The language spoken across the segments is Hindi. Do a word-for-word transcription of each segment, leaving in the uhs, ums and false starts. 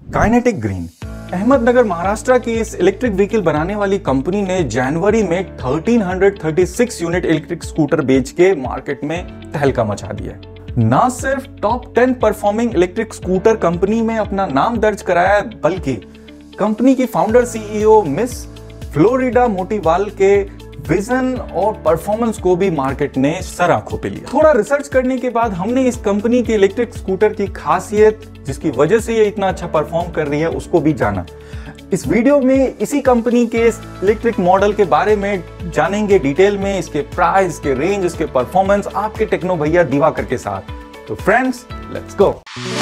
काइनेटिक ग्रीन अहमदनगर महाराष्ट्र की इस इलेक्ट्रिक व्हीकल बनाने वाली कंपनी ने जनवरी में तेरह सौ छत्तीस यूनिट इलेक्ट्रिक स्कूटर बेच के मार्केट में तहलका मचा दिया है। ना सिर्फ top ten performing electric scooter company में अपना नाम दर्ज कराया, बल्कि कंपनी की founder CEO miss Florida Motiwal के विजन और परफॉर्मेंस को भी मार्केट ने सर आंखों पे लिया। थोड़ा रिसर्च करने के बाद हमने इस कंपनी के इलेक्ट्रिक स्कूटर की खासियत, जिसकी वजह से ये इतना अच्छा परफॉर्म कर रही है, उसको भी जाना। इस वीडियो में इसी कंपनी के इलेक्ट्रिक मॉडल के बारे में जानेंगे डिटेल में, इसके प्राइस, इसके रेंज, इसके परफॉर्मेंस, आपके टेक्नो भैया दिवाकर के साथ। तो फ्रेंड्स, लेट्स गो।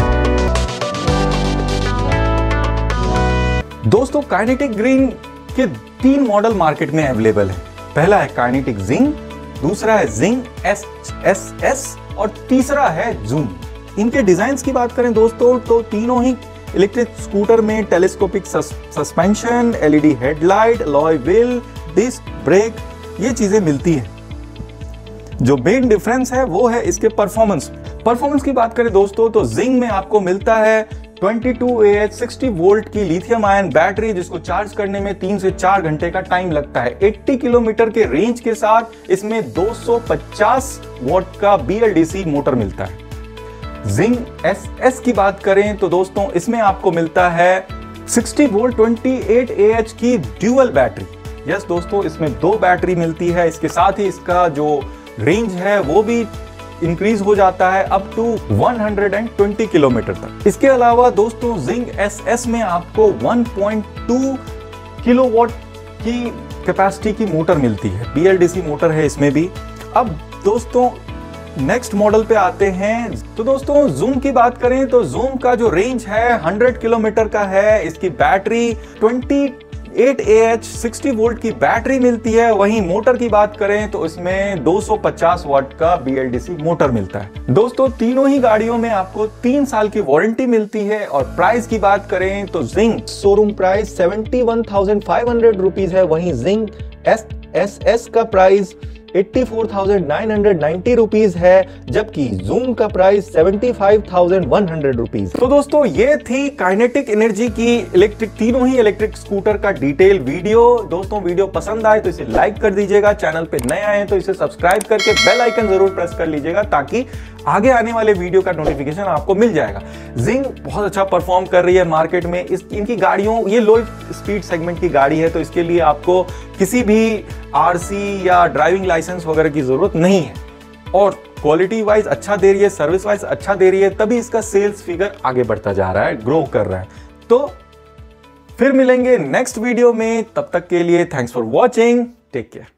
दोस्तों, काइनेटिक ग्रीन के तीन मॉडल मार्केट में अवेलेबल है। पहला है काइनेटिक जिंग, दूसरा है जिंग एस एस एस और तीसरा है जूम। इनके डिजाइन्स की बात करें दोस्तों, तो तीनों ही इलेक्ट्रिक स्कूटर में telescopic suspension, LED headlight, alloy wheel, disc brake, ये चीजें मिलती है। जो मेन डिफरेंस है वो है इसके परफॉर्मेंस। परफॉर्मेंस की बात करें दोस्तों, तो जिंग में आपको मिलता है बाईस ए एच साठ वोल्ट की लिथियम आयन बैटरी, जिसको चार्ज करने में तीन से चार घंटे का टाइम लगता है। अस्सी किलोमीटर के रेंज के साथ इसमें दो सौ पचास वॉट का बीएलडीसी मोटर मिलता है। जिंग एस एस की बात करें तो दोस्तों, इसमें आपको मिलता है साठ वोल्ट अट्ठाईस ए एच की ड्यूअल बैटरी। यस दोस्तों, इसमें दो बैटरी मिलती है। इसके साथ ही इसका जो रेंज है वो भी इंक्रीज हो जाता है अप टू एक सौ बीस किलोमीटर तक। इसके अलावा दोस्तों, जिंग एस एस में आपको एक पॉइंट दो किलोवाट की कैपेसिटी की मोटर मिलती है। बीएलडीसी मोटर है इसमें भी। अब दोस्तों, नेक्स्ट मॉडल पे आते हैं। तो दोस्तों, जूम की बात करें तो जूम का जो रेंज है सौ किलोमीटर का है। इसकी बैटरी अट्ठाईस ए एच साठ वोल्ट की बैटरी मिलती है। वहीं मोटर की बात करें तो इसमें दो सौ पचास वाट का बीएलडीसी मोटर मिलता है। दोस्तों, तीनों ही गाड़ियों में आपको तीन साल की वारंटी मिलती है। और प्राइस की बात करें तो Zing showroom price seventy one thousand five hundred rupees है। वहीं जिंग एस एस एस का प्राइस चौरासी हज़ार नौ सौ नब्बे रुपीस है, जबकि जूम का प्राइस पचहत्तर हज़ार एक सौ रुपीस। तो दोस्तों, ये थी काइनेटिक एनर्जी की इलेक्ट्रिक तीनों ही इलेक्ट्रिक स्कूटर का डिटेल वीडियो। दोस्तों, वीडियो पसंद आए तो इसे लाइक कर दीजिएगा। चैनल पे नए आए तो इसे सब्सक्राइब करके बेल आइकन जरूर प्रेस कर लीजिएगा, ताकि आगे आने वाले वीडियो का नोटिफिकेशन आपको मिल जाएगा। जिंग बहुत अच्छा परफॉर्म कर रही है मार्केट में। इस इनकी गाड़ियों, ये लो स्पीड सेगमेंट की गाड़ी है, तो इसके लिए आपको किसी भी आरसी या ड्राइविंग लाइसेंस वगैरह की जरूरत नहीं है। और क्वालिटी वाइज अच्छा दे रही है, सर्विस वाइज अच्छा दे रही है, तभी इसका सेल्स फिगर आगे बढ़ता जा रहा है, ग्रो कर रहा है। तो फिर मिलेंगे नेक्स्ट वीडियो में। तब तक के लिए thanks for watching, take care.